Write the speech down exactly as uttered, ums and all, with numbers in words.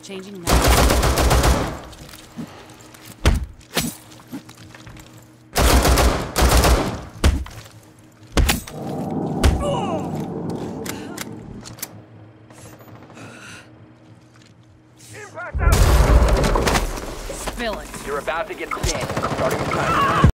Changing now. Spill it. You're about to get scanned. Starting the timer.